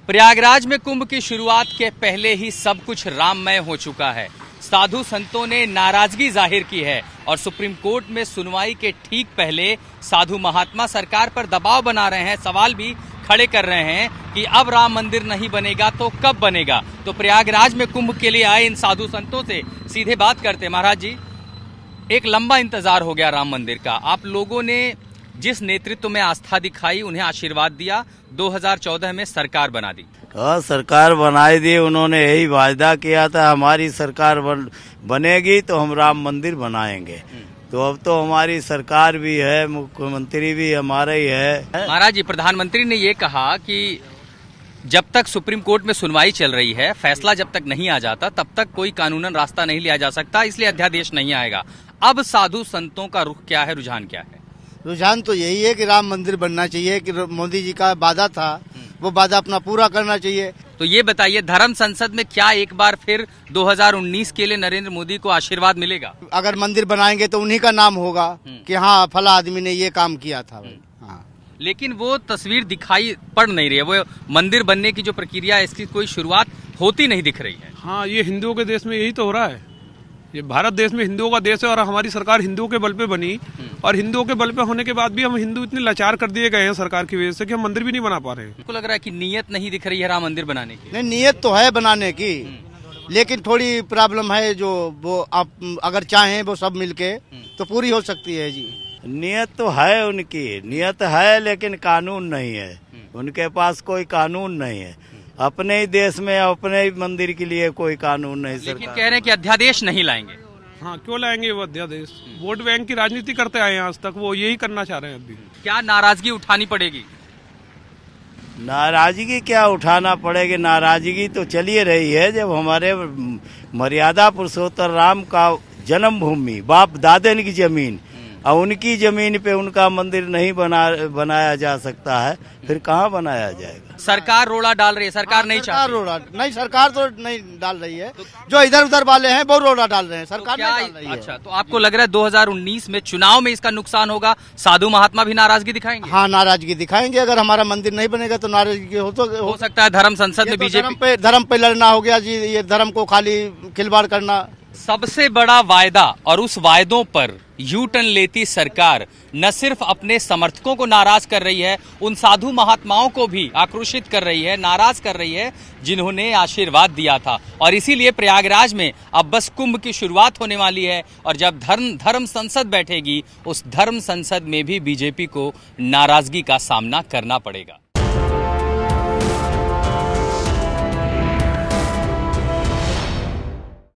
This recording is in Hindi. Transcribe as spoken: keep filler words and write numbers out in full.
प्रयागराज में कुंभ की शुरुआत के पहले ही सब कुछ राममय हो चुका है। साधु संतों ने नाराजगी जाहिर की है और सुप्रीम कोर्ट में सुनवाई के ठीक पहले साधु महात्मा सरकार पर दबाव बना रहे हैं, सवाल भी खड़े कर रहे हैं कि अब राम मंदिर नहीं बनेगा तो कब बनेगा। तो प्रयागराज में कुंभ के लिए आए इन साधु संतों से सीधे बात करते हैं। महाराज जी, एक लंबा इंतजार हो गया राम मंदिर का, आप लोगों ने जिस नेतृत्व में आस्था दिखाई, उन्हें आशीर्वाद दिया, दो हज़ार चौदह में सरकार बना दी। हाँ, सरकार बनाई दी। उन्होंने यही वायदा किया था, हमारी सरकार बन, बनेगी तो हम राम मंदिर बनाएंगे। तो अब तो हमारी सरकार भी है, मुख्यमंत्री भी हमारा ही है। महाराज जी, प्रधानमंत्री ने ये कहा कि जब तक सुप्रीम कोर्ट में सुनवाई चल रही है, फैसला जब तक नहीं आ जाता, तब तक कोई कानूनन रास्ता नहीं लिया जा सकता, इसलिए अध्यादेश नहीं आएगा। अब साधु संतों का रुख क्या है, रुझान क्या है? रुझान तो यही है कि राम मंदिर बनना चाहिए, कि मोदी जी का वादा था वो वादा अपना पूरा करना चाहिए। तो ये बताइए, धर्म संसद में क्या एक बार फिर दो हज़ार उन्नीस के लिए नरेंद्र मोदी को आशीर्वाद मिलेगा? अगर मंदिर बनाएंगे तो उन्हीं का नाम होगा कि हाँ फला आदमी ने ये काम किया था। हाँ, लेकिन वो तस्वीर दिखाई पड़ नहीं रही है, वो मंदिर बनने की जो प्रक्रिया है इसकी कोई शुरुआत होती नहीं दिख रही है। हाँ, ये हिंदुओं के देश में यही तो हो रहा है। ये भारत देश में हिंदुओं का देश है और हमारी सरकार हिंदुओं के बल पे बनी, और हिंदुओं के बल पे होने के बाद भी हम हिंदू इतने लाचार कर दिए गए हैं सरकार की वजह से कि हम मंदिर भी नहीं बना पा रहे हैं। आपको लग रहा है कि नीयत नहीं दिख रही है राम मंदिर बनाने की? नहीं, नीयत तो है बनाने की, लेकिन थोड़ी प्रॉब्लम है जो वो आप अगर चाहें वो सब मिलके तो पूरी हो सकती है जी। नियत तो है, उनकी नियत है, लेकिन कानून नहीं है। उनके पास कोई कानून नहीं है। अपने ही देश में अपने ही मंदिर के लिए कोई कानून नहीं। लेकिन कह रहे हैं कि अध्यादेश नहीं लाएंगे। हाँ, क्यों लाएंगे वो अध्यादेश? वोट बैंक की राजनीति करते आए हैं आज तक, वो यही करना चाह रहे हैं अभी। क्या नाराजगी उठानी पड़ेगी? नाराजगी क्या उठाना पड़ेगी? नाराजगी तो चली रही है। जब हमारे मर्यादा पुरुषोत्तम राम का जन्मभूमि, बाप दादे की जमीन, और उनकी जमीन पे उनका मंदिर नहीं बना बनाया जा सकता है, फिर कहाँ बनाया जाएगा? सरकार रोड़ा डाल रही है, सरकार हाँ, नहीं सरकार चाहती। रोड़ा नहीं, सरकार तो नहीं डाल रही है, जो इधर उधर वाले हैं वो रोड़ा डाल रहे हैं, सरकार तो क्या, नहीं डाल रही है। अच्छा, तो आपको लग रहा है दो हज़ार उन्नीस में चुनाव में इसका नुकसान होगा, साधु महात्मा भी नाराजगी दिखाएंगे? हाँ, नाराजगी दिखाएंगे। अगर हमारा मंदिर नहीं बनेगा तो नाराजगी हो, तो हो सकता है धर्म संसद में बीजेपी धर्म पे धर्म पे लड़ना हो गया जी। ये धर्म को खाली खिलवाड़ करना। सबसे बड़ा वायदा, और उस वायदों पर यू टर्न लेती सरकार न सिर्फ अपने समर्थकों को नाराज कर रही है, उन साधु महात्माओं को भी आक्रोशित कर रही है, नाराज कर रही है, जिन्होंने आशीर्वाद दिया था। और इसीलिए प्रयागराज में अब बस कुंभ की शुरुआत होने वाली है, और जब धर्म धर्म संसद बैठेगी, उस धर्म संसद में भी बीजेपी को नाराजगी का सामना करना पड़ेगा।